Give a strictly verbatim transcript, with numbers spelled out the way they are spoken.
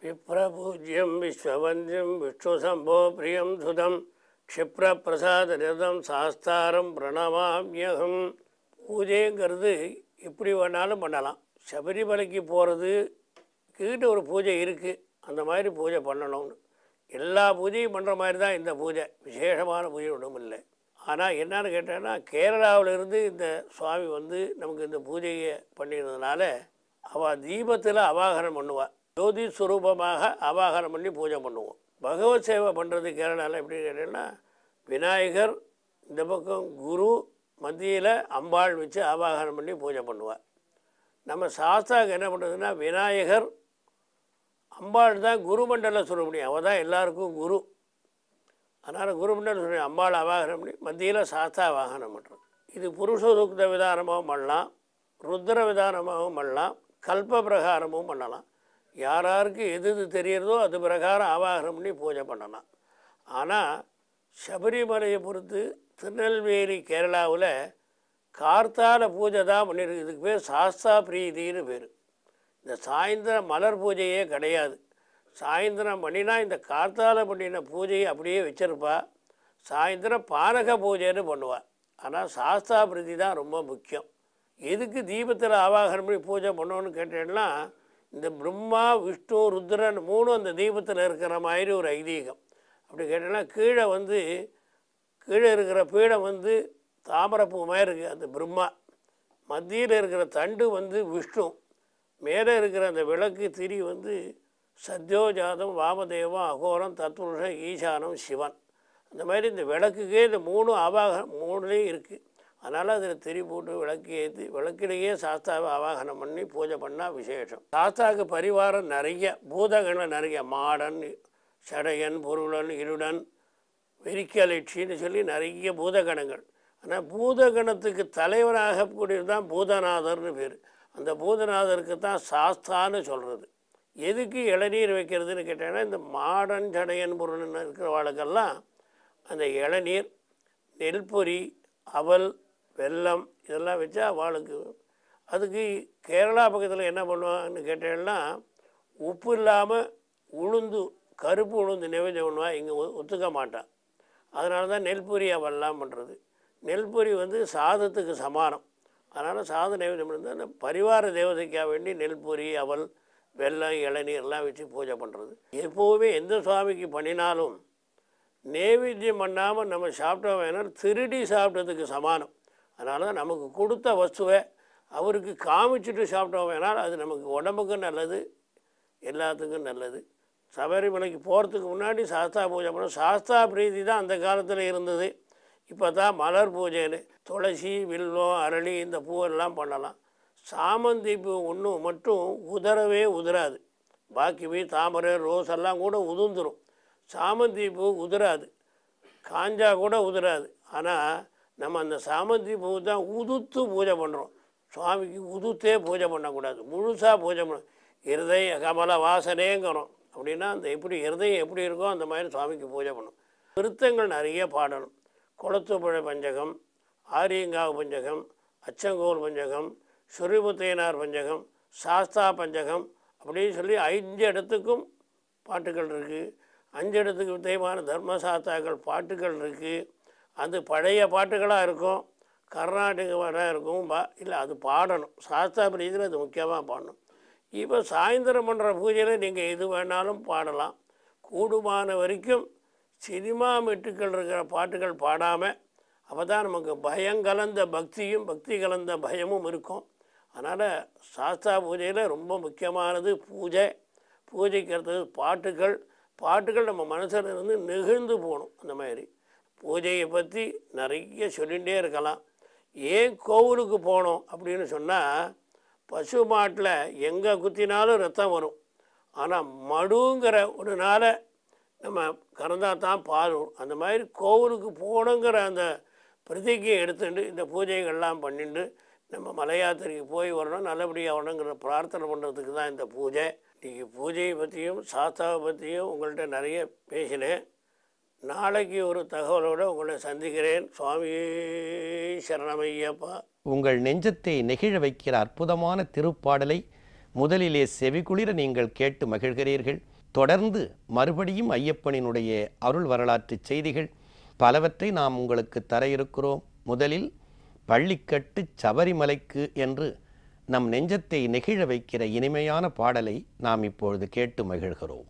விப்ரபூஜ்யம் விஸ்வவந்தியம் விஷ்ணுசம்போ பிரியம் சுதம் க்ஷிப்ரபிரசாதம் சாஸ்தாரம் பிரணமாம்யகம். பூஜைங்கிறது எப்படி வேணாலும் பண்ணலாம். சபரிமலைக்கு போகிறது கிட்ட ஒரு பூஜை இருக்குது, அந்த மாதிரி பூஜை பண்ணணும்னு. எல்லா பூஜையும் பண்ணுற மாதிரி தான் இந்த பூஜை, விசேஷமான பூஜை ஒன்றும் இல்லை. ஆனால் என்னன்னு கேட்டேன்னா, கேரளாவிலிருந்து இந்த சுவாமி வந்து நமக்கு இந்த பூஜையை பண்ணியிருந்ததுனால அவள் தீபத்தில் அவாகனம் பண்ணுவாள். ஜோதி ஸ்வரூபமாக அவாகனம் பண்ணி பூஜை பண்ணுவோம். பகவத் சேவை பண்ணுறது கேரளாவில் எப்படி கேட்டீங்கன்னா, விநாயகர் இந்த பக்கம் குரு மத்தியில் அம்பாள் வச்சு ஆவாகனம் பண்ணி பூஜை பண்ணுவாள். நம்ம சாஸ்தாவுக்கு என்ன பண்ணுறதுன்னா, விநாயகர் அம்பாள் தான் குருமண்டலம் சொல்ல முடியும், அவள் தான் எல்லாருக்கும் குரு. அதனால் குருமண்டலம் சொல்ல அம்பாள் அவாகனம் பண்ணி மத்தியில் சாஸ்தா வாகனம் பண்ணுறது. இது புருஷோதுக்த விதானமாகவும் பண்ணலாம், ருத்ர விதானமாகவும் பண்ணலாம், கல்ப பிரகாரமும் பண்ணலாம். யார் யாருக்கு எது எது தெரியறதோ அது பிரகாரம் ஆவாகனம் பண்ணி பூஜை பண்ணலாம். ஆனால் சபரிமலையை பொறுத்து திருநெல்வேலி கேரளாவில் கார்த்தால பூஜை தான் பண்ணியிருக்கு. இதுக்கு பேர் சாஸ்தா பிரீதின்னு பேர். இந்த சாயந்தரம் மலர் பூஜையே கிடையாது. சாயந்தரம் பண்ணினா இந்த கார்த்தால பண்ணின பூஜையை அப்படியே வச்சிருப்பா. சாயந்தரம் பானக பூஜைன்னு பண்ணுவாள். ஆனால் சாஸ்தா பிரீதி தான் ரொம்ப முக்கியம். எதுக்கு தீபத்தில் ஆவாகனம் பண்ணி பூஜை பண்ணோன்னு கேட்டேன்னா, இந்த பிரம்மா விஷ்ணு ருத்ரன் மூணும் அந்த தீபத்தில் இருக்கிற மாதிரி ஒரு ஐதீகம். அப்படி கேட்டோன்னா, கீழே வந்து கீழே இருக்கிற பீடம் வந்து தாமரைப்பூ மாதிரி இருக்குது, அந்த பிரம்மா. மத்தியில் இருக்கிற தண்டு வந்து விஷ்ணு. மேலே இருக்கிற அந்த விளக்கு திரி வந்து சத்யோஜாதம் வாமதேவம் அகோரம் தத்புருஷம் ஈசானம் சிவன். அந்த மாதிரி இந்த விளக்குக்கே இந்த மூணு ஆவாகனம் மூணுலேயும் இருக்குது. அதனால் அதில் திரி போட்டு விளக்கு ஏற்றி விளக்கிலேயே சாஸ்தாவை ஆவாகனம் பண்ணி பூஜை பண்ணால் விசேஷம். சாஸ்தாவுக்கு பரிவாரம் நிறைய, பூதகணம் நிறைய, மாடன் சடையன் பொருளன் இருடன் வெறிக்கலட்சின்னு சொல்லி நிறைய பூதகணங்கள். ஆனால் பூதகணத்துக்கு தலைவராக கூடியது தான் பூதநாதர்னு பேர். அந்த பூதநாதருக்கு தான் சாஸ்தான்னு சொல்கிறது. எதுக்கு இளநீர் வைக்கிறதுன்னு கேட்டேன்னா, இந்த மாடன் சடையன் பொருள்னு இருக்கிறவாளுக்கெல்லாம் அந்த இளநீர், நெல்பொரி, அவல், வெல்லம் இதெல்லாம் வச்சா அவளுக்கு. அதுக்கு கேரளா பக்கத்தில் என்ன பண்ணுவாங்கன்னு கேட்டேன்னா, உப்பு இல்லாமல் உளுந்து கருப்பு உளுந்து நைவேத்தியம் பண்ணுவா. இங்கே ஒத்துக்க மாட்டான். அதனால தான் நெல்பொரி அவெல்லாம் பண்ணுறது. நெல்பொரி வந்து சாதத்துக்கு சமானம். அதனால் சாத நைவேத்தியம் பண்ணுறது அந்த பரிவார தேவதைக்காக வேண்டி நெல்பொரி அவல் வெல்லம் இளநீர்லாம் வச்சு பூஜை பண்ணுறது. எப்போவுமே எந்த சுவாமிக்கு பண்ணினாலும் நைவேத்தியம் பண்ணாமல் நம்ம சாப்பிட்டோம் வேணால் திருடி சாப்பிட்டதுக்கு சமானம். அதனால தான் நமக்கு கொடுத்த வஸ்துவை அவருக்கு காமிச்சிட்டு சாப்பிட்டோம் வேணால் அது நமக்கு உடம்புக்கும் நல்லது, எல்லாத்துக்கும் நல்லது. சபரிமலைக்கு போகிறதுக்கு முன்னாடி சாஸ்தா பூஜை பண்ணோம். சாஸ்தா பிரீதி தான் அந்த காலத்தில் இருந்தது. இப்போ தான் மலர் பூஜைன்னு துளசி வில்வம் அரளி இந்த பூவெல்லாம் பண்ணலாம். சாமந்தி பூ ஒன்று மட்டும் உதறவே உதிராது. பாக்கி போய் தாமரை ரோஸ் எல்லாம் கூட உதிர்ந்துடும். சாமந்தி பூ உதிராது, காஞ்சா கூட உதிராது. ஆனால் நம்ம அந்த சாமந்தி பூ தான் உதுத்து பூஜை பண்ணுறோம். சுவாமிக்கு உதுத்தே பூஜை பண்ணக்கூடாது, முழுசாக பூஜை பண்ண. இருதய கமல வாசனேங்கிறோம். அப்படின்னா அந்த எப்படி இருதயம் எப்படி இருக்கோ அந்த மாதிரி சுவாமிக்கு பூஜை பண்ணணும். விருத்தங்கள் நிறைய பாடணும். குளத்துப்புழ பஞ்சகம், ஆரியங்காவு பஞ்சகம், அச்சங்கோல் பஞ்சகம், சுரிமுத்தையனார் பஞ்சகம், சாஸ்தா பஞ்சகம் அப்படின்னு சொல்லி அஞ்சு இடத்துக்கும் பாட்டுகள் இருக்குது. அஞ்சு இடத்துக்கு வித்தியமான தர்மசாஸ்தாக்கள் பாட்டுகள் இருக்குது. அது பழைய பாட்டுகளாக இருக்கும், கர்நாடக பாட்டாக இருக்கும். பா இல்லை அது பாடணும். சாஸ்தா பிரீதியில் அது முக்கியமாக பாடணும். இப்போ சாயந்தரம் பண்ணுற பூஜையில் நீங்கள் எது வேணாலும் பாடலாம். கூடுமான வரைக்கும் சினிமா மெட்டுக்கள் இருக்கிற பாட்டுகள் பாடாமல், அப்போ தான் நமக்கு பயங்கலந்த பக்தியும் பக்தி கலந்த பயமும் இருக்கும். அதனால் சாஸ்தா பூஜையில் ரொம்ப முக்கியமானது பூஜை. பூஜைக்கு அடுத்தது பாட்டுகள். பாட்டுகள் நம்ம மனசில் இருந்து நெகிழ்ந்து போகணும். அந்த மாதிரி பூஜையை பற்றி நிறைய சொல்லிகிட்டே இருக்கலாம். ஏன் கோவிலுக்கு போகணும் அப்படின்னு சொன்னால், பசு மாட்டில் எங்கே குத்தினாலும் ரத்தம் வரும். ஆனால் மடுங்கிற ஒரு நாளை நம்ம கறந்தா தான் பால் வரும். அந்த மாதிரி கோவிலுக்கு போகணுங்கிற அந்த பிரதிகையை எடுத்துட்டு இந்த பூஜைகள்லாம் பண்ணிட்டு நம்ம மலை யாத்திரைக்கு போய் வரணும், நல்லபடியாக வரணுங்கிற பிரார்த்தனை பண்ணுறதுக்கு தான் இந்த பூஜை. இன்றைக்கி பூஜையை பற்றியும் சாஸ்தாவை பற்றியும் உங்கள்கிட்ட நிறைய பேசினேன். நாளைக்கு ஒரு தகவலோடு உங்களை சந்திக்கிறேன். சுவாமி சரணமையப்பா. உங்கள் நெஞ்சத்தை நெகிழ வைக்கிற அற்புதமான திருப்பாடலை முதலிலே செவிகுளிர நீங்கள் கேட்டு மகிழ்கிறீர்கள். தொடர்ந்து மறுபடியும் ஐயப்பனினுடைய அருள் வரலாற்று செய்திகள் பலவற்றை நாம் உங்களுக்கு தர இருக்கிறோம். முதலில் பள்ளிக்கட்டு சபரிமலைக்கு என்று நம் நெஞ்சத்தை நெகிழ வைக்கிற இனிமையான பாடலை நாம் இப்பொழுது கேட்டு மகிழ்கிறோம்.